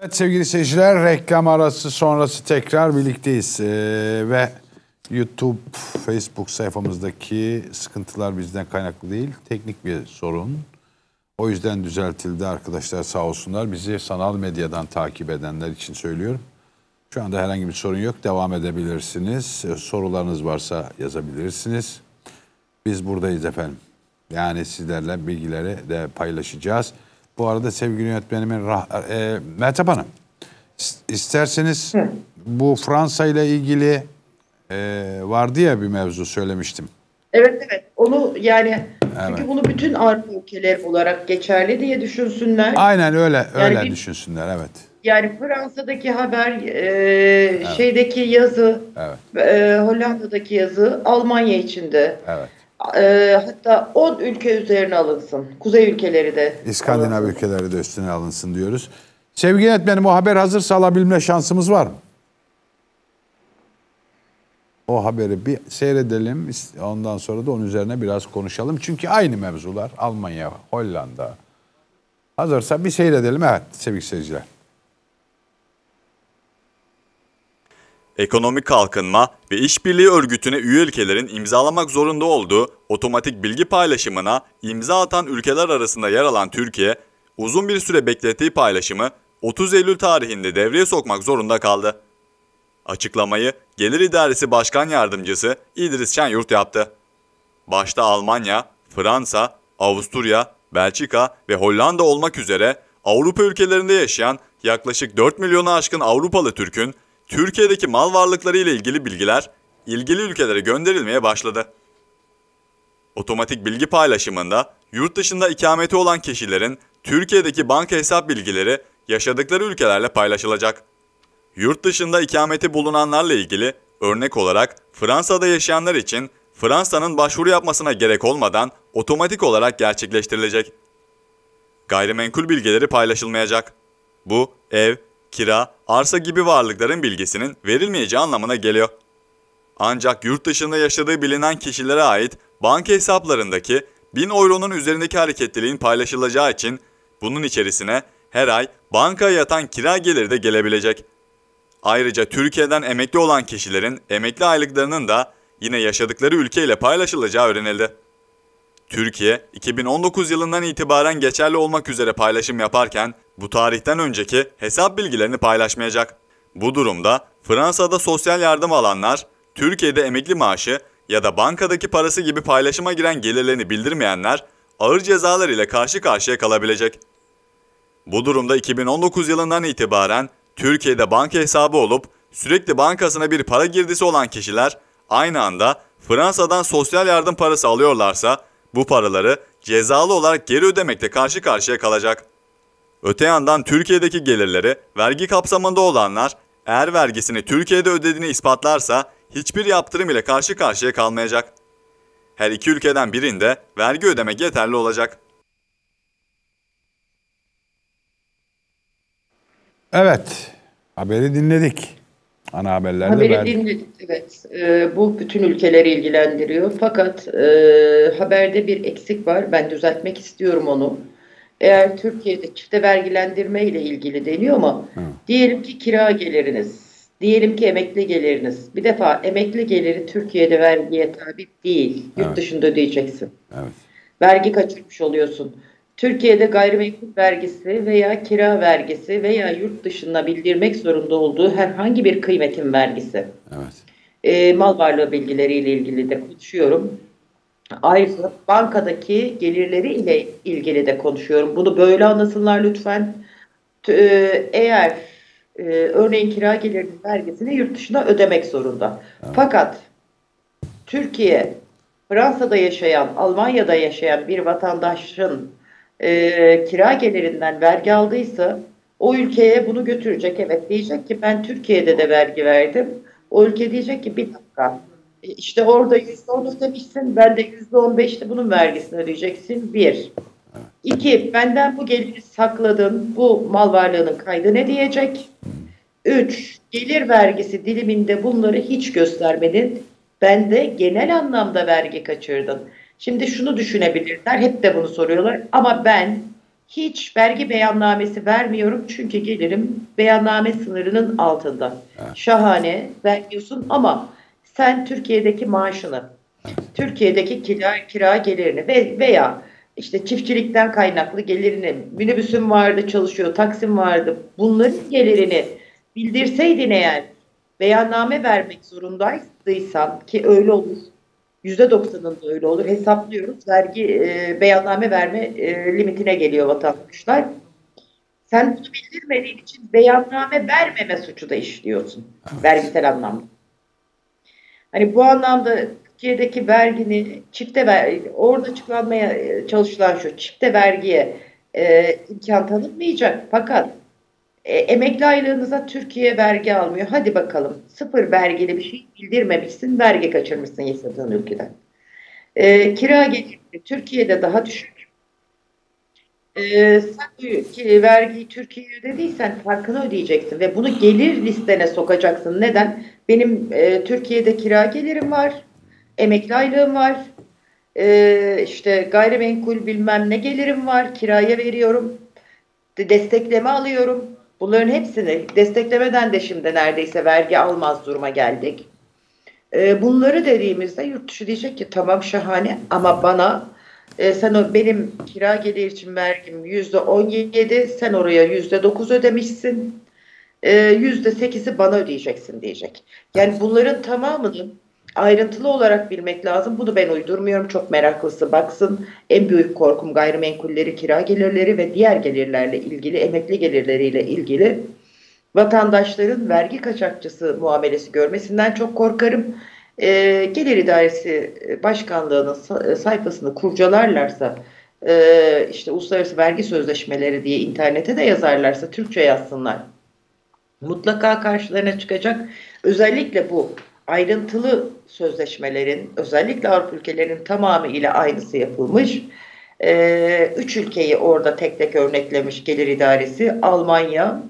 Evet sevgili seyirciler, reklam arası sonrası tekrar birlikteyiz. Ve YouTube, Facebook sayfamızdaki sıkıntılar bizden kaynaklı değil, teknik bir sorun. O yüzden düzeltildi arkadaşlar, sağ olsunlar. Bizi sanal medyadan takip edenler için söylüyorum. Şu anda herhangi bir sorun yok, devam edebilirsiniz. Sorularınız varsa yazabilirsiniz. Biz buradayız efendim. Yani sizlerle bilgileri de paylaşacağız. Bu arada sevgili yönetmenimin Mehtap Hanım, isterseniz bu Fransa ile ilgili vardı ya bir mevzu söylemiştim. Evet evet, onu yani Evet. çünkü bunu bütün Avrupa ülkeleri olarak geçerli diye düşünsünler. Aynen öyle Yani düşünsünler, evet. Yani Fransa'daki haber, şeydeki yazı, Evet. Hollanda'daki yazı Almanya içinde. Evet. Hatta 10 ülke üzerine alınsın. Kuzey ülkeleri de İskandinav alınsın. ülkeleri de üstüne alınsın diyoruz. Sevgili yönetmenim, o haber hazırsa alabilme şansımız var mı? O haberi bir seyredelim. Ondan sonra da onun üzerine biraz konuşalım. Çünkü aynı mevzular. Almanya, Hollanda. Hazırsa bir seyredelim. Evet sevgili seyirciler. Ekonomik Kalkınma ve İşbirliği Örgütü'ne üye ülkelerin imzalamak zorunda olduğu otomatik bilgi paylaşımına imza atan ülkeler arasında yer alan Türkiye, uzun bir süre beklettiği paylaşımı 30 Eylül tarihinde devreye sokmak zorunda kaldı. Açıklamayı Gelir İdaresi Başkan Yardımcısı İdris Şenyurt yaptı. Başta Almanya, Fransa, Avusturya, Belçika ve Hollanda olmak üzere Avrupa ülkelerinde yaşayan yaklaşık 4 milyonu aşkın Avrupalı Türk'ün Türkiye'deki mal varlıkları ile ilgili bilgiler ilgili ülkelere gönderilmeye başladı. Otomatik bilgi paylaşımında yurt dışında ikameti olan kişilerin Türkiye'deki banka hesap bilgileri yaşadıkları ülkelerle paylaşılacak. Yurt dışında ikameti bulunanlarla ilgili örnek olarak Fransa'da yaşayanlar için Fransa'nın başvuru yapmasına gerek olmadan otomatik olarak gerçekleştirilecek. Gayrimenkul bilgileri paylaşılmayacak. Bu ev, kira, arsa gibi varlıkların bilgisinin verilmeyeceği anlamına geliyor. Ancak yurt dışında yaşadığı bilinen kişilere ait banka hesaplarındaki 1000 euronun üzerindeki hareketliliğin paylaşılacağı için bunun içerisine her ay bankaya yatan kira geliri de gelebilecek. Ayrıca Türkiye'den emekli olan kişilerin emekli aylıklarının da yine yaşadıkları ülkeyle paylaşılacağı öğrenildi. Türkiye, 2019 yılından itibaren geçerli olmak üzere paylaşım yaparken bu tarihten önceki hesap bilgilerini paylaşmayacak. Bu durumda Fransa'da sosyal yardım alanlar, Türkiye'de emekli maaşı ya da bankadaki parası gibi paylaşıma giren gelirlerini bildirmeyenler ağır cezalar ile karşı karşıya kalabilecek. Bu durumda 2019 yılından itibaren Türkiye'de banka hesabı olup sürekli bankasına bir para girdisi olan kişiler aynı anda Fransa'dan sosyal yardım parası alıyorlarsa bu paraları cezalı olarak geri ödemekle karşı karşıya kalacak. Öte yandan Türkiye'deki gelirleri vergi kapsamında olanlar eğer vergisini Türkiye'de ödediğini ispatlarsa hiçbir yaptırım ile karşı karşıya kalmayacak. Her iki ülkeden birinde vergi ödemek yeterli olacak. Evet, haberi dinledik. Ana haberlerde Haberi dinledik, evet. Bu bütün ülkeleri ilgilendiriyor. Fakat haberde bir eksik var. Ben düzeltmek istiyorum onu. Eğer Türkiye'de çifte vergilendirme ile ilgili deniyor ama diyelim ki kira geliriniz, diyelim ki emekli geliriniz. Bir defa emekli geliri Türkiye'de vergiye tabi değil. Yurt dışında ödeyeceksin. Evet. Vergi kaçırmış oluyorsun. Türkiye'de gayrimenkul vergisi veya kira vergisi veya yurt dışına bildirmek zorunda olduğu herhangi bir kıymetin vergisi. Evet. Mal varlığı bilgileriyle ilgili de konuşuyorum. Ayrıca bankadaki gelirleri ile ilgili de konuşuyorum. Bunu böyle anlasınlar lütfen. Eğer örneğin kira gelirinin vergisini yurt dışına ödemek zorunda. Evet. Fakat Türkiye, Fransa'da yaşayan, Almanya'da yaşayan bir vatandaşın kira gelirinden vergi aldıysa o ülkeye bunu götürecek. Evet, diyecek ki ben Türkiye'de de vergi verdim. O ülke diyecek ki bir dakika. İşte orada %10 ödemişsin, ben de %15'te bunun vergisini ödeyeceksin. Bir. İki, benden bu geliri sakladın, bu mal varlığının kaydı ne diyecek? Üç, gelir vergisi diliminde bunları hiç göstermedin. Ben de genel anlamda vergi kaçırdın. Şimdi şunu düşünebilirler, hep de bunu soruyorlar ama ben hiç vergi beyannamesi vermiyorum çünkü gelirim beyanname sınırının altında. Şahane vermiyorsun ama sen Türkiye'deki maaşını, Türkiye'deki kira gelirini veya işte çiftçilikten kaynaklı gelirini, minibüsün vardı çalışıyor, taksim vardı, bunların gelirini bildirseydin eğer, beyanname vermek zorundaysan ki öyle olur. %90'ında öyle olur. Hesaplıyoruz. Vergi beyanname verme limitine geliyor vatandaşlar. Sen bunu bildirmediğin için beyanname vermeme suçu da işliyorsun. Vergisel anlamda. Hani bu anlamda Türkiye'deki vergini orada açıklanmaya çalışılan şu çifte vergiye imkan tanınmayacak. Fakat emekli aylığınıza Türkiye vergi almıyor. Hadi bakalım. Sıfır vergili bir şey bildirmemişsin. Vergi kaçırmışsın yaşadığın ülkeden. Kira geliri Türkiye'de daha düşük. Sen vergiyi Türkiye'ye ödediysen farkını ödeyeceksin ve bunu gelir listene sokacaksın. Neden? Benim Türkiye'de kira gelirim var. Emekli aylığım var. İşte gayrimenkul bilmem ne gelirim var. Kiraya veriyorum. Destekleme alıyorum. Bunların hepsini desteklemeden de şimdi neredeyse vergi almaz duruma geldik. Bunları dediğimizde yurt dışı diyecek ki tamam şahane ama bana sen benim kira geliri için vergim %17, sen oraya %9 ödemişsin. %8'i bana ödeyeceksin diyecek. Yani bunların tamamını ayrıntılı olarak bilmek lazım. Bunu ben uydurmuyorum. Çok meraklısı baksın. En büyük korkum gayrimenkulleri, kira gelirleri ve diğer gelirlerle ilgili, emekli gelirleriyle ilgili vatandaşların vergi kaçakçısı muamelesi görmesinden çok korkarım. Gelir İdaresi Başkanlığı'nın sayfasını kurcalarlarsa, işte uluslararası vergi sözleşmeleri diye internete de yazarlarsa, Türkçe yazsınlar. Mutlaka karşılarına çıkacak. Özellikle bu ayrıntılı sözleşmelerin, özellikle Avrupa ülkelerinin tamamı ile aynısı yapılmış. 3 ülkeyi orada tek tek örneklemiş Gelir İdaresi. Almanya,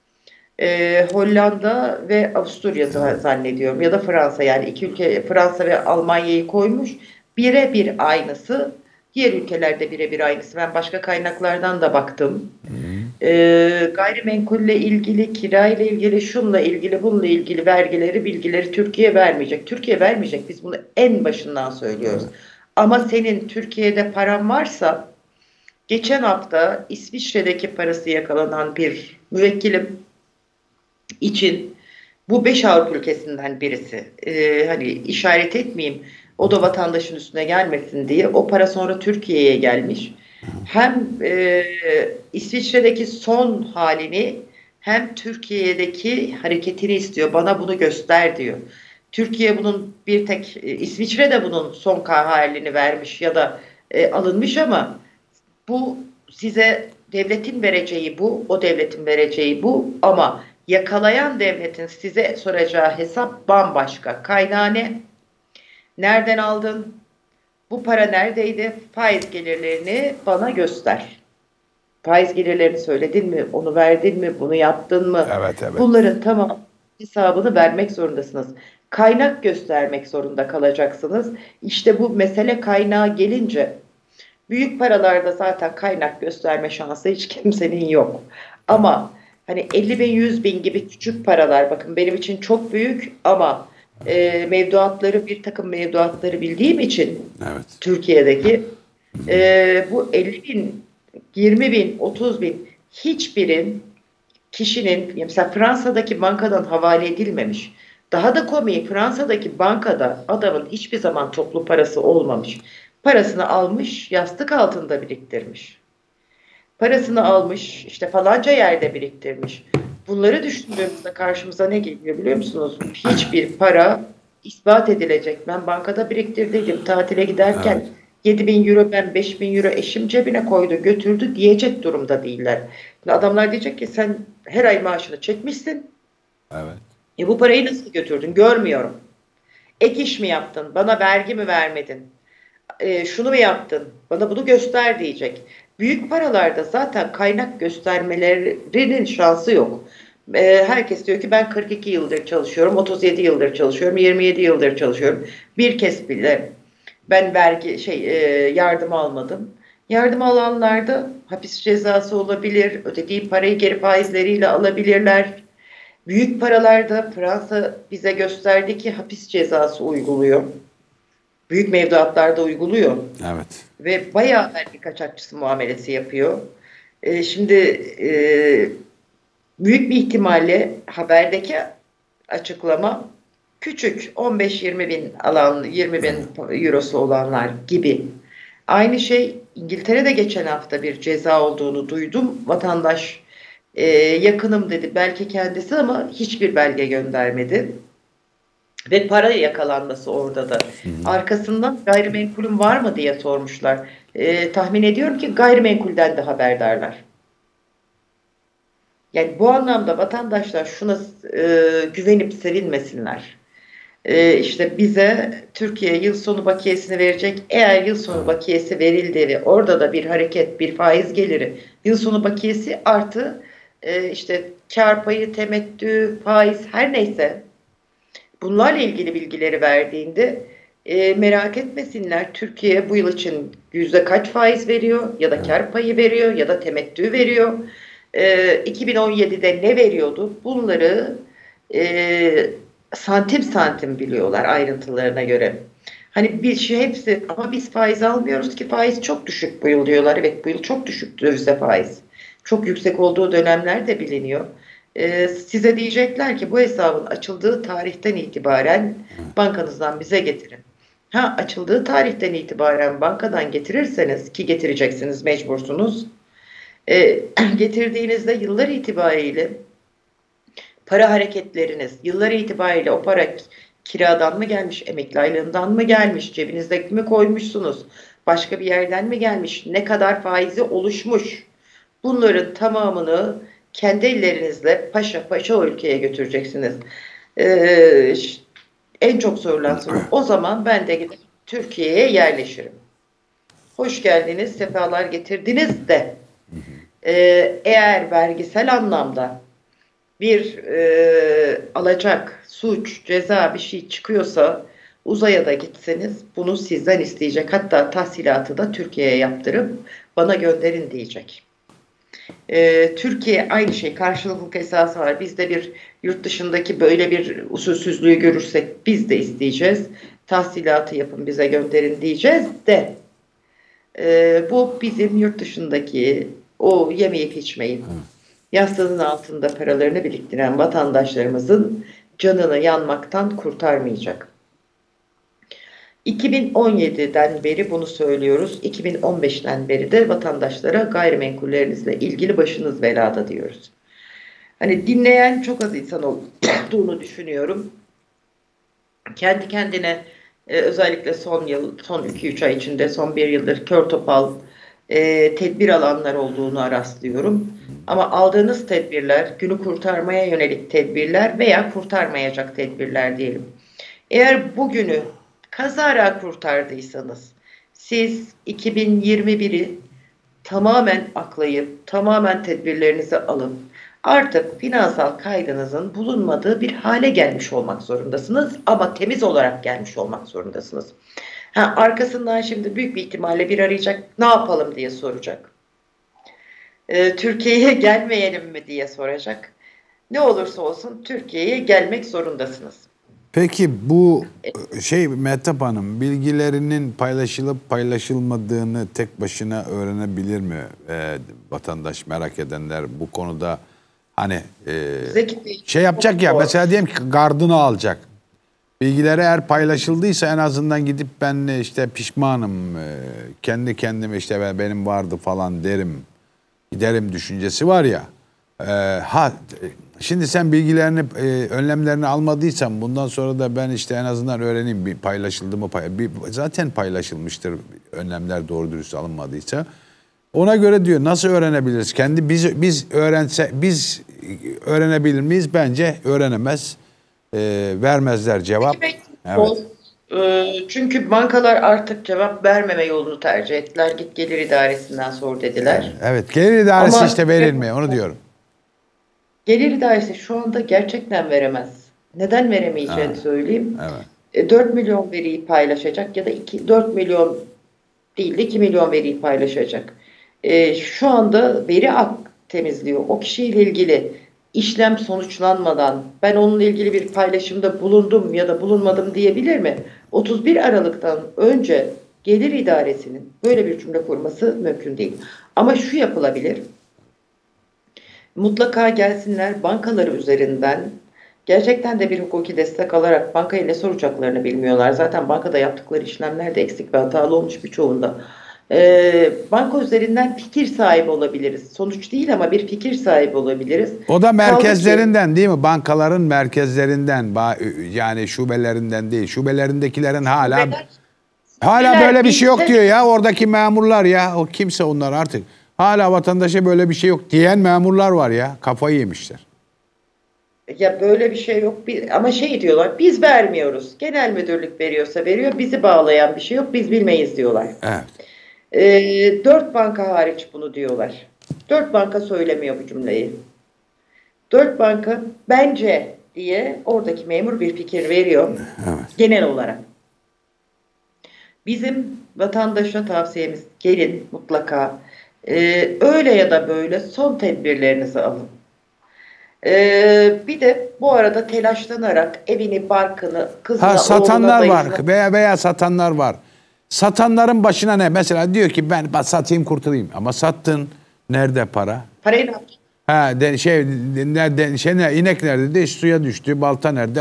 Hollanda ve Avusturya zannediyorum ya da Fransa, yani iki ülke, Fransa ve Almanya'yı koymuş. Birebir aynısı. Diğer ülkelerde birebir aynısı. Ben başka kaynaklardan da baktım. Gayrimenkulle ilgili, kirayla ilgili, şunla ilgili, bununla ilgili bilgileri Türkiye vermeyecek. Türkiye vermeyecek. Biz bunu en başından söylüyoruz. Ama senin Türkiye'de paran varsa, geçen hafta İsviçre'deki parası yakalanan bir müvekkilim için, bu 5 Avrupa ülkesinden birisi, hani işaret etmeyeyim, o da vatandaşın üstüne gelmesin diye, o para sonra Türkiye'ye gelmiş. Hem İsviçre'deki son halini hem Türkiye'deki hareketini istiyor. Bana bunu göster diyor. Türkiye bunun bir tek, İsviçre de bunun son halini vermiş ya da alınmış ama bu size devletin vereceği bu, o devletin vereceği bu ama yakalayan devletin size soracağı hesap bambaşka. Kaynağı ne? Nereden aldın? Bu para neredeydi? Faiz gelirlerini bana göster. Faiz gelirlerini söyledin mi? Onu verdin mi? Bunu yaptın mı? Evet. Bunların tamam hesabını vermek zorundasınız. Kaynak göstermek zorunda kalacaksınız. İşte bu mesele kaynağı gelince, büyük paralarda zaten kaynak gösterme şansı hiç kimsenin yok. Ama hani 50 bin, 100 bin gibi küçük paralar, bakın benim için çok büyük ama bir takım mevduatları bildiğim için Türkiye'deki bu 50 bin, 20 bin, 30 bin kişinin mesela Fransa'daki bankadan havale edilmemiş. Daha da komiği, Fransa'daki bankada adamın hiçbir zaman toplu parası olmamış. Parasını almış, yastık altında biriktirmiş. Parasını almış, işte falanca yerde biriktirmiş. Bunları düşündüğümüzde karşımıza ne geliyor biliyor musunuz? Hiçbir para ispat edilecek. Ben bankada biriktirdiydim tatile giderken. 7.000 euro, ben 5.000 euro eşim cebine koydu götürdü diyecek durumda değiller. Adamlar diyecek ki sen her ay maaşını çekmişsin. Evet. Bu parayı nasıl götürdün? Görmüyorum. Ek iş mi yaptın? Bana vergi mi vermedin? Şunu mu yaptın? Bana bunu göster diyecek. Büyük paralarda zaten kaynak göstermelerinin şansı yok. Herkes diyor ki ben 42 yıldır çalışıyorum, 37 yıldır çalışıyorum, 27 yıldır çalışıyorum. Bir kez bile ben yardım almadım. Yardım alanlarda hapis cezası olabilir, ödediği parayı geri faizleriyle alabilirler. Büyük paralarda Fransa bize gösterdi ki hapis cezası uyguluyor. Büyük mevduatlarda uyguluyor. Evet. Ve bayağı vergi kaçakçısı muamelesi yapıyor. Şimdi büyük bir ihtimalle haberdeki açıklama küçük 15-20 bin alan 20 bin eurosu olanlar gibi. Aynı şey İngiltere'de geçen hafta bir ceza olduğunu duydum. Vatandaş yakınım dedi belki kendisi ama hiçbir belge göndermedi. Ve para yakalanması orada da. Arkasından gayrimenkulün var mı diye sormuşlar. Tahmin ediyorum ki gayrimenkulden de haberdarlar. Yani bu anlamda vatandaşlar şuna güvenip sevinmesinler. İşte bize Türkiye yıl sonu bakiyesini verecek. Eğer yıl sonu bakiyesi verildi ve orada da bir hareket, bir faiz geliri, yıl sonu bakiyesi artı işte kar payı, temettü, faiz her neyse bunlarla ilgili bilgileri verdiğinde merak etmesinler. Türkiye bu yıl için yüzde kaç faiz veriyor ya da kar payı veriyor ya da temettü veriyor. 2017'de ne veriyordu? Bunları santim santim biliyorlar ayrıntılarına göre. Hani bir şey hepsi ama biz faiz almıyoruz ki faiz çok düşük bu yıl diyorlar. Evet bu yıl çok düşük dövize faiz. Çok yüksek olduğu dönemler de biliniyor. Size diyecekler ki bu hesabın açıldığı tarihten itibaren bankanızdan bize getirin. Ha açıldığı tarihten itibaren bankadan getirirseniz ki getireceksiniz mecbursunuz. Getirdiğinizde yıllar itibariyle para hareketleriniz, yıllar itibariyle o para kiradan mı gelmiş, emekli aylığından mı gelmiş, cebinizde mi koymuşsunuz, başka bir yerden mi gelmiş, ne kadar faizi oluşmuş. Bunların tamamını kendi ellerinizle paşa paşa o ülkeye götüreceksiniz. En çok sorulan soru o zaman ben de gidip Türkiye'ye yerleşirim. Hoş geldiniz, sefalar getirdiniz de eğer vergisel anlamda bir alacak, suç, ceza bir şey çıkıyorsa uzaya da gitseniz bunu sizden isteyecek. Hatta tahsilatı da Türkiye'ye yaptırıp bana gönderin diyecek. Türkiye aynı şey karşılıklı esası var. Biz de bir yurt dışındaki böyle bir usulsüzlüğü görürsek biz de isteyeceğiz. Tahsilatı yapın bize gönderin diyeceğiz de bu bizim yurt dışındaki o yemeyip içmeyip yastığının altında paralarını biriktiren vatandaşlarımızın canını yanmaktan kurtarmayacak. 2017'den beri bunu söylüyoruz. 2015'ten beri de vatandaşlara gayrimenkullerinizle ilgili başınız belada diyoruz. Hani dinleyen çok az insan olduğunu düşünüyorum. Kendi kendine özellikle son 2-3 ay içinde, son 1 yıldır kör topal tedbir alanlar olduğunu rastlıyorum. Ama aldığınız tedbirler, günü kurtarmaya yönelik tedbirler veya kurtarmayacak tedbirler diyelim. Eğer bugünü kazara kurtardıysanız, siz 2021'i tamamen aklayıp, tamamen tedbirlerinizi alıp, artık finansal kaygınızın bulunmadığı bir hale gelmiş olmak zorundasınız. Ama temiz olarak gelmiş olmak zorundasınız. Arkasından şimdi büyük bir ihtimalle bir arayacak, ne yapalım diye soracak. Türkiye'ye gelmeyelim mi diye soracak. Ne olursa olsun Türkiye'ye gelmek zorundasınız. Peki bu Mehtap Hanım bilgilerinin paylaşılıp paylaşılmadığını tek başına öğrenebilir mi vatandaş, merak edenler bu konuda hani yapacak ya mesela diyelim ki gardını alacak. Bilgileri eğer paylaşıldıysa en azından gidip ben işte pişmanım, kendi kendime işte benim vardı falan giderim düşüncesi var ya. Şimdi sen bilgilerini, önlemlerini almadıysan bundan sonra da ben işte en azından öğreneyim bir paylaşıldı mı? Zaten paylaşılmıştır önlemler doğru dürüst alınmadıysa. Ona göre diyor nasıl öğrenebiliriz? Biz öğrenebilir miyiz? Bence öğrenemez. Vermezler cevap. Evet. Çünkü bankalar artık cevap vermeme yolunu tercih ettiler. Git gelir idaresinden sor dediler. Evet, gelir idaresi ama işte verilmiyor onu diyorum. Gelir idaresi şu anda gerçekten veremez. Neden veremeyeceğini söyleyeyim. Evet. 4 milyon veriyi paylaşacak ya da 4 milyon değil de 2 milyon veriyi paylaşacak. Şu anda veri temizliyor. O kişiyle ilgili işlem sonuçlanmadan ben onunla ilgili bir paylaşımda bulundum ya da bulunmadım diyebilir mi? 31 Aralık'tan önce Gelir İdaresi'nin böyle bir cümle kurması mümkün değil. Ama şu yapılabilir. Mutlaka gelsinler bankaları üzerinden gerçekten de bir hukuki destek alarak bankaya ne soracaklarını bilmiyorlar. Zaten bankada yaptıkları işlemler de eksik ve hatalı olmuş birçoğunda. Banka üzerinden fikir sahibi olabiliriz. Sonuç değil ama bir fikir sahibi olabiliriz. O da merkezlerinden değil mi? Bankaların merkezlerinden, yani şubelerinden değil. Şubelerindekilerin hala böyle bir şey yok diyor ya. Oradaki memurlar ya. O kimse onlar artık. Hala vatandaşa böyle bir şey yok diyen memurlar var ya. Kafayı yemişler. Ya böyle bir şey yok. Ama şey diyorlar. Biz vermiyoruz. Genel müdürlük veriyorsa veriyor. Bizi bağlayan bir şey yok. Biz bilmeyiz diyorlar. Evet. 4 banka hariç bunu diyorlar. 4 banka söylemiyor bu cümleyi. 4 banka bence diye oradaki memur bir fikir veriyor. Evet. Genel olarak. Bizim vatandaşa tavsiyemiz gelin mutlaka öyle ya da böyle son tedbirlerinizi alın. Bir de bu arada telaşlanarak evini, barkını, kızına, satanlar oğluna, var veya satanlar var. Satanların başına ne? Mesela diyor ki ben satayım kurtulayım. Ama sattın. Nerede para? Parayı ne yapacaksın? İnek nerede? Suya düştü. Balta nerede?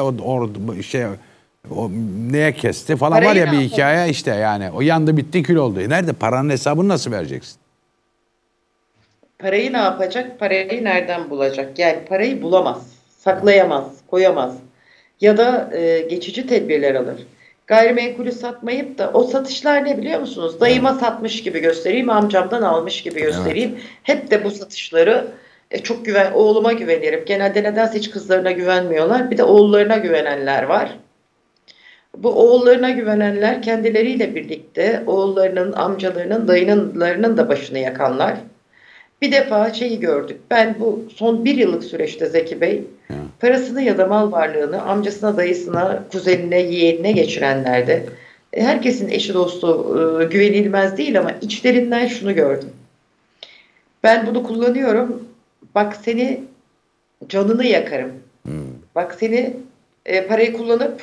O neye kesti falan Parayı var ya ne bir yapalım? hikaye işte yani. O yandı bitti kül oldu. Nerede? Paranın hesabını nasıl vereceksin? Parayı ne yapacak? Parayı nereden bulacak? Yani parayı bulamaz, saklayamaz, koyamaz. Ya da geçici tedbirler alır. Gayrimenkulü satmayıp da o satışlar ne biliyor musunuz? Dayıma satmış gibi göstereyim, amcamdan almış gibi göstereyim. Evet. Hep de bu satışları oğluma güvenirim. Genelde nedense hiç kızlarına güvenmiyorlar. Bir de oğullarına güvenenler var. Bu oğullarına güvenenler kendileriyle birlikte oğullarının, amcalarının, dayılarının da başını yakanlar. Bir defa şeyi gördük. Ben bu son 1 yıllık süreçte Zeki Bey parasını ya da mal varlığını amcasına, dayısına, kuzenine, yeğenine geçirenlerde herkesin eşi dostu güvenilmez değil ama içlerinden şunu gördüm. Ben bunu kullanıyorum. Bak seni canını yakarım. Bak seni parayı kullanıp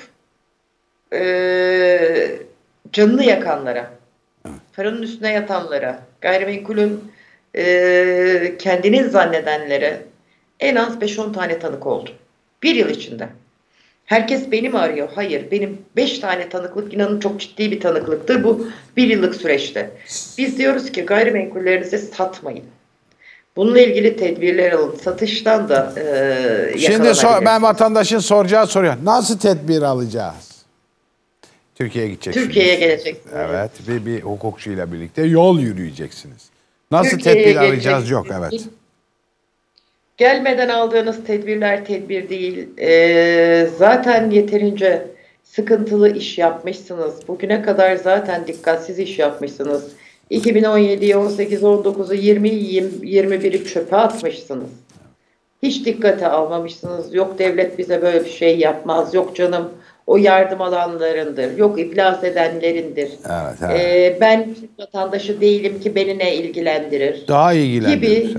canını yakanlara, paranın üstüne yatanlara, gayrimenkulün kendini zannedenlere en az 5-10 tane tanık oldu. 1 yıl içinde. Herkes beni mi arıyor? Hayır. Benim 5 tane tanıklık, inanın çok ciddi bir tanıklıktır bu 1 yıllık süreçte. Biz diyoruz ki gayrimenkullerinizi satmayın. Bununla ilgili tedbirler alın. Satıştan da Şimdi ben vatandaşın soracağı soruyor. Nasıl tedbir alacağız? Türkiye'ye gideceksiniz. Türkiye'ye geleceksiniz. Evet. Bir hukukçuyla birlikte yol yürüyeceksiniz. Nasıl tedbir alacağız? Yok, evet. Gelmeden aldığınız tedbirler tedbir değil. Zaten yeterince sıkıntılı iş yapmışsınız. Bugüne kadar zaten dikkatsiz iş yapmışsınız. 2017'yi, 18'i, 19'u, 20'yi, 21'i çöpe atmışsınız. Hiç dikkate almamışsınız. Yok devlet bize böyle bir şey yapmaz. Yok canım o yardım alanlarındır. Yok iflas edenlerindir. Evet. Ben vatandaşı değilim ki beni ne ilgilendirir. Daha ilgilendirir.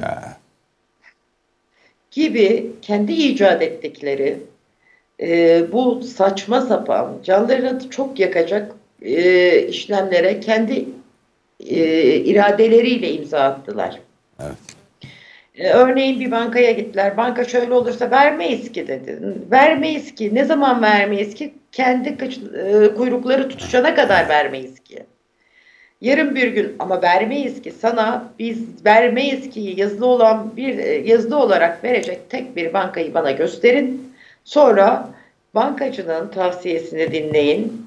Gibi kendi icat ettikleri bu saçma sapan canlarını çok yakacak işlemlere kendi iradeleriyle imza attılar. Evet. Örneğin bir bankaya gittiler. Banka şöyle olursa vermeyiz ki dedi. Vermeyiz ki. Ne zaman vermeyiz ki? Kendi kuyrukları tutuşana kadar vermeyiz ki. Yarın bir gün ama vermeyiz ki sana biz vermeyiz ki yazılı olarak verecek tek bir bankayı bana gösterin. Sonra bankacının tavsiyesini dinleyin.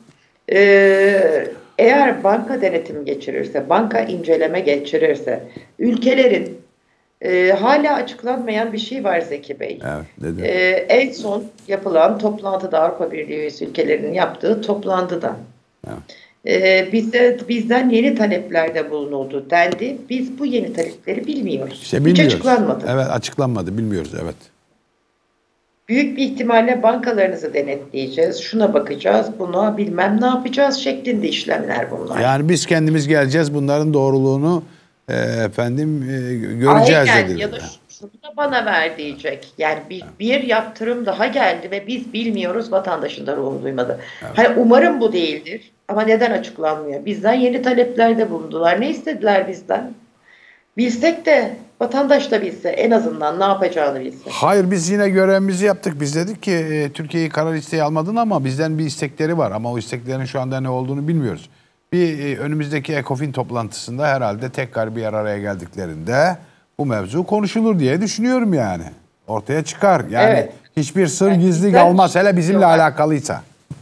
Eğer banka denetim geçirirse, banka inceleme geçirirse ülkelerin hala açıklanmayan bir şey var Zeki Bey. Evet, en son yapılan toplantıda Avrupa Birliği üyesi ülkelerinin yaptığı toplantıda. Evet. Bizden yeni taleplerde bulunuldu dendi. Biz bu yeni talepleri bilmiyoruz. Hiç açıklanmadı. Evet, açıklanmadı. Bilmiyoruz, evet. Büyük bir ihtimalle bankalarınızı denetleyeceğiz. Şuna bakacağız, buna bilmem ne yapacağız şeklinde işlemler bunlar. Yani biz kendimiz geleceğiz, bunların doğruluğunu göreceğiz Aynen, dedi. ya da şunu da bana ver diyecek. Yani bir yaptırım daha geldi ve biz bilmiyoruz, vatandaşın da ruhu duymadı. Hani umarım bu değildir ama neden açıklanmıyor? Bizden yeni taleplerde bulundular. Ne istediler bizden? Bilsek de vatandaş da bilse, en azından ne yapacağını bilse. Hayır, biz yine görevimizi yaptık. Biz dedik ki Türkiye'yi kara listeye almadın ama bizden bir istekleri var. Ama o isteklerin şu anda ne olduğunu bilmiyoruz. Bir önümüzdeki ECOFIN toplantısında herhalde tekrar bir araya geldiklerinde bu mevzu konuşulur diye düşünüyorum yani. Ortaya çıkar. Yani Evet. hiçbir sır Yani gizli bizden kalmaz. Hele bizimle diyorlar. alakalıysa.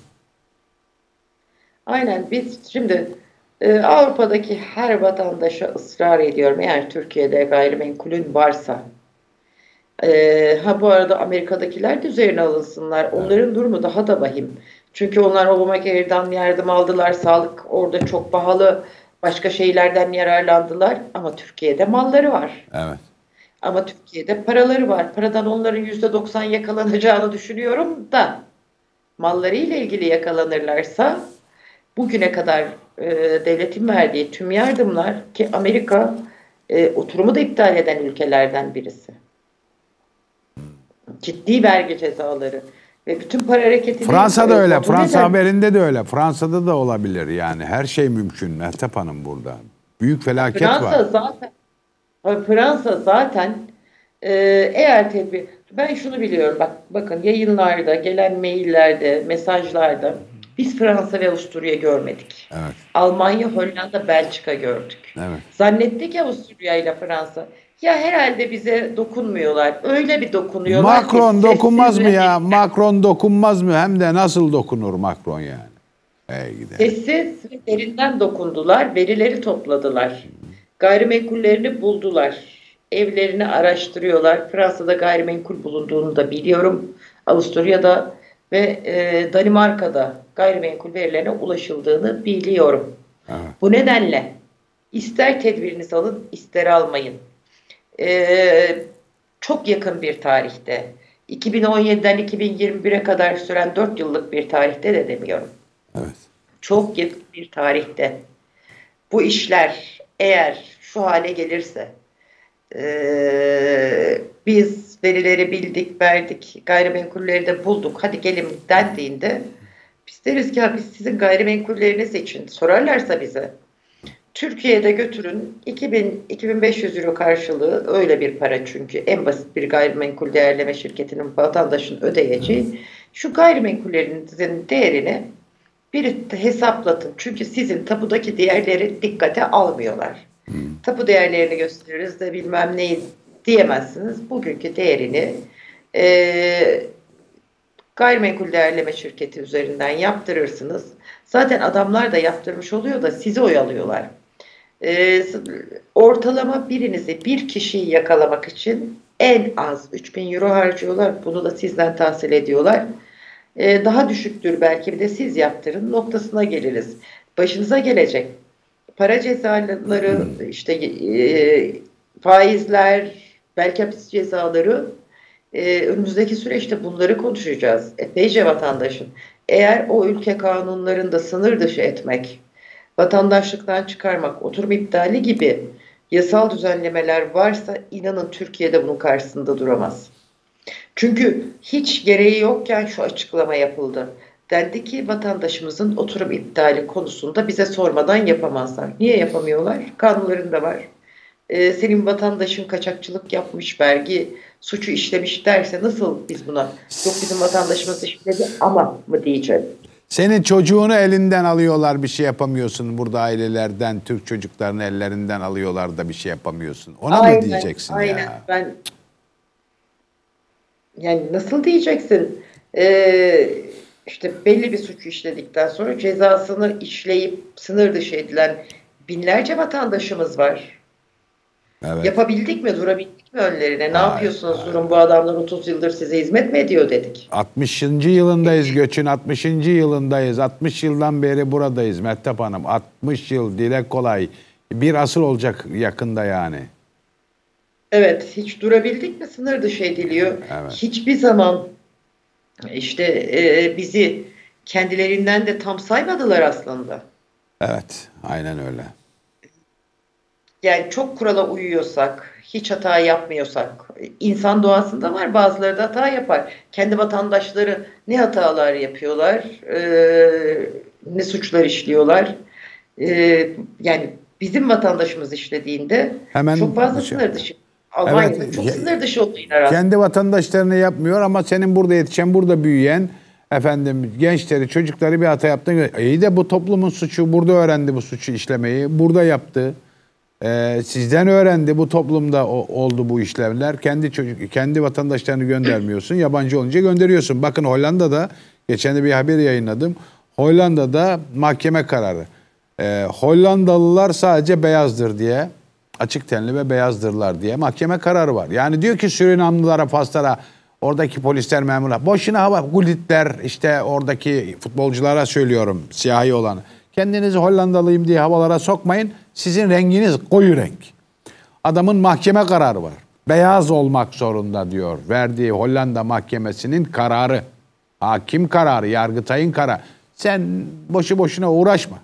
Aynen, biz şimdi Avrupa'daki her vatandaşa ısrar ediyorum. Eğer Türkiye'de gayrimenkulün varsa, bu arada Amerika'dakiler de üzerine alınsınlar. Onların durumu daha da vahim. Çünkü onlar Obamacare'dan yardım aldılar. Sağlık orada çok pahalı. Başka şeylerden yararlandılar. Ama Türkiye'de malları var. Evet. Ama Türkiye'de paraları var. Paradan onların %90 yakalanacağını düşünüyorum da malları ile ilgili yakalanırlarsa bugüne kadar devletin verdiği tüm yardımlar, ki Amerika oturumu da iptal eden ülkelerden birisi. Ciddi vergi cezaları ve bütün para hareketini... Fransa'da öyle. Fransa eden... haberinde de öyle. Fransa'da da olabilir yani. Her şey mümkün Mehtap Hanım burada. Büyük felaket var. Fransa zaten eğer tedbir... Ben şunu biliyorum, bakın yayınlarda, gelen maillerde, mesajlarda biz Fransa ve Avusturya görmedik. Evet. Almanya, Hollanda, Belçika gördük. Evet. Zannettik ki Avusturya ile Fransa. Ya herhalde bize dokunmuyorlar. Öyle bir dokunuyorlar Macron ki dokunmaz mı ya? Macron dokunmaz mı? Hem de nasıl dokunur Macron yani? Sessiz ve derinden dokundular. Verileri topladılar. Gayrimenkullerini buldular. Evlerini araştırıyorlar. Fransa'da gayrimenkul bulunduğunu da biliyorum. Avusturya'da ve Danimarka'da gayrimenkul verilerine ulaşıldığını biliyorum. Evet. Bu nedenle ister tedbirinizi alın, ister almayın. Çok yakın bir tarihte, 2017'den 2021'e kadar süren 4 yıllık bir tarihte de demiyorum. Evet. Çok yakın bir tarihte bu işler eğer şu hale gelirse, biz verileri bildik, verdik, gayrimenkulleri de bulduk, hadi gelin dendiğinde biz deriz ki biz sizin gayrimenkulleriniz için, sorarlarsa bize, Türkiye'de götürün, 2000-2500 euro karşılığı, öyle bir para çünkü en basit bir gayrimenkul değerleme şirketinin, vatandaşın ödeyeceği şu gayrimenkullerinizin değerini bir hesaplatın. Çünkü sizin tapudaki değerleri dikkate almıyorlar. Tapu değerlerini gösteririz de bilmem neyi diyemezsiniz. Bugünkü değerini gayrimenkul değerleme şirketi üzerinden yaptırırsınız. Zaten adamlar da yaptırmış oluyor da sizi oyalıyorlar. Ortalama bir kişiyi yakalamak için en az 3000 euro harcıyorlar. Bunu da sizden tahsil ediyorlar. Daha düşüktür belki, bir de siz yaptırın noktasına geliriz. Başınıza gelecek para cezaları, işte faizler, belki hapis cezaları, önümüzdeki süreçte bunları konuşacağız. Epeyce vatandaşın. Eğer o ülke kanunlarında sınır dışı etmek, vatandaşlıktan çıkarmak, oturum iptali gibi yasal düzenlemeler varsa inanın Türkiye'de bunun karşısında duramaz. Çünkü hiç gereği yokken şu açıklama yapıldı. Dendi ki vatandaşımızın oturum iptali konusunda bize sormadan yapamazlar. Niye yapamıyorlar? Kanunlarında var. Senin vatandaşın kaçakçılık yapmış, vergi suçu işlemiş derse nasıl biz buna, yok bizim vatandaşımız işledi ama mı diyeceğiz? Senin çocuğunu elinden alıyorlar, bir şey yapamıyorsun. Burada ailelerden Türk çocuklarını ellerinden alıyorlar da bir şey yapamıyorsun. Ona mı diyeceksin aynen. ya? Yani nasıl diyeceksin? İşte belli bir suçu işledikten sonra cezasını işleyip sınır dışı edilen binlerce vatandaşımız var. Evet. Yapabildik mi? Durabildik mi önlerine? Ne yapıyorsunuz? Durun, bu adamlar 30 yıldır size hizmet mi ediyor dedik. 60. yılındayız göçün, 60. yılındayız. 60 yıldan beri buradayız Mehtap Hanım. 60 yıl, dile kolay. Bir asır olacak yakında yani. Evet, hiç durabildik mi? Sınır dışı ediliyor. Evet. Hiçbir zaman İşte bizi kendilerinden de tam saymadılar aslında. Evet, aynen öyle. Yani çok kurala uyuyorsak, hiç hata yapmıyorsak, insan doğasında var, bazıları da hata yapar. Kendi vatandaşları ne hatalar yapıyorlar, ne suçlar işliyorlar. Yani bizim vatandaşımız işlediğinde Hemen çok fazla şey- sınır dışı. Almanya'da Evet, çok sınır dışı olaylar aslında. kendi vatandaşlarını yapmıyor ama senin burada yetişen, burada büyüyen efendim gençleri, çocukları bir hata yaptığını iyi de bu toplumun suçu, burada öğrendi bu suçu işlemeyi, burada yaptı. Sizden öğrendi, bu toplumda oldu bu işlemler. Kendi vatandaşlarını göndermiyorsun. Yabancı olunca gönderiyorsun. Bakın Hollanda'da geçen de bir haber yayınladım. Hollanda'da mahkeme kararı. Hollandalılar sadece beyazdır diye, açık tenli ve beyazdırlar diye mahkeme kararı var. Yani diyor ki Surinamlılara, Faslara, oradaki polisler, memurlar, boşuna hava, Gullitler, işte oradaki futbolculara söylüyorum, siyahi olan. Kendinizi Hollandalıyım diye havalara sokmayın. Sizin renginiz koyu renk. Adamın mahkeme kararı var. Beyaz olmak zorunda diyor. Verdiği Hollanda mahkemesinin kararı. Hakim kararı, Yargıtay'ın kararı. Sen boşu boşuna uğraşma.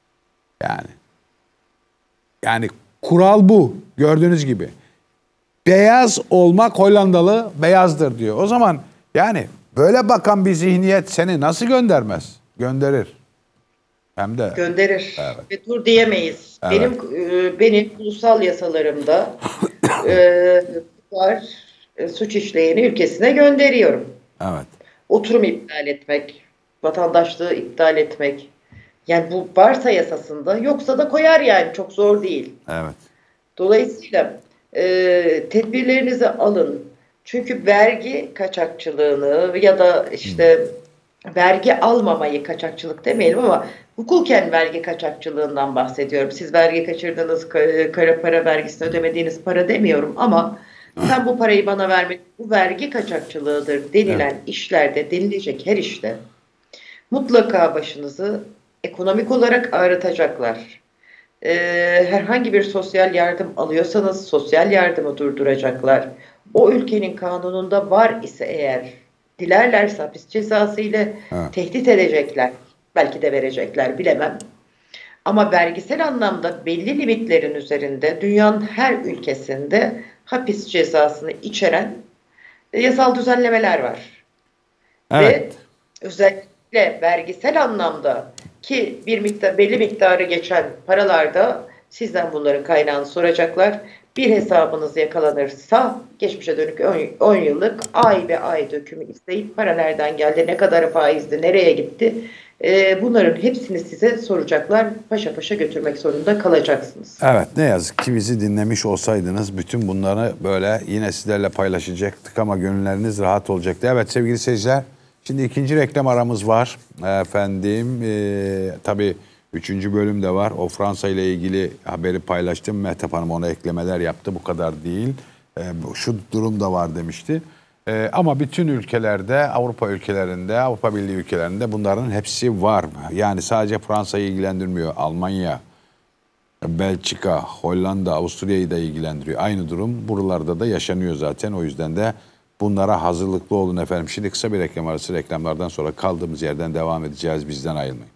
Yani kural bu. Gördüğünüz gibi. Beyaz olmak, Hollandalı beyazdır diyor. O zaman yani böyle bakan bir zihniyet seni nasıl göndermez? Gönderir. Hem de Gönderir. Evet. Ve dur diyemeyiz. Evet. Benim ulusal yasalarımda var, suç işleyeni ülkesine gönderiyorum. evet. Oturum iptal etmek, vatandaşlığı iptal etmek. Yani bu varsa yasasında, yoksa da koyar, yani çok zor değil. Evet. Dolayısıyla tedbirlerinizi alın. Çünkü vergi kaçakçılığını ya da işte vergi almamayı, kaçakçılık demeyelim ama hukuken vergi kaçakçılığından bahsediyorum. Siz vergi kaçırdınız, kara para vergisini ödemediğiniz para demiyorum ama sen bu parayı bana vermek, bu vergi kaçakçılığıdır denilen işlerde, denilecek her işte mutlaka başınızı ekonomik olarak ağrıtacaklar. Herhangi bir sosyal yardım alıyorsanız sosyal yardımı durduracaklar. O ülkenin kanununda var ise eğer, dilerlerse hapis cezası ile tehdit edecekler. Belki de verecekler, bilemem. Ama vergisel anlamda belli limitlerin üzerinde dünyanın her ülkesinde hapis cezasını içeren yasal düzenlemeler var. Evet. Ve özellikle vergisel anlamda ki belli miktarı geçen paralarda sizden bunların kaynağını soracaklar. Bir hesabınız yakalanırsa geçmişe dönük 10 yıllık ay ve ay dökümü isteyip para nereden geldi, ne kadar faizdi, nereye gitti, bunların hepsini size soracaklar. Paşa paşa götürmek zorunda kalacaksınız. Evet, ne yazık ki bizi dinlemiş olsaydınız bütün bunları böyle yine sizlerle paylaşacaktık ama gönülleriniz rahat olacaktı. Evet sevgili seyirciler, şimdi ikinci reklam aramız var. Efendim tabii 3. bölüm de var. O Fransa ile ilgili haberi paylaştım. Mehtap Hanım ona eklemeler yaptı. Bu kadar değil. Şu durum da var demişti. Ama bütün ülkelerde, Avrupa ülkelerinde, Avrupa Birliği ülkelerinde bunların hepsi var. Yani sadece Fransa'yı ilgilendirmiyor. Almanya, Belçika, Hollanda, Avusturya'yı da ilgilendiriyor. Aynı durum buralarda da yaşanıyor zaten. O yüzden de bunlara hazırlıklı olun efendim. Şimdi kısa bir reklam arası, reklamlardan sonra kaldığımız yerden devam edeceğiz. Bizden ayrılmayın.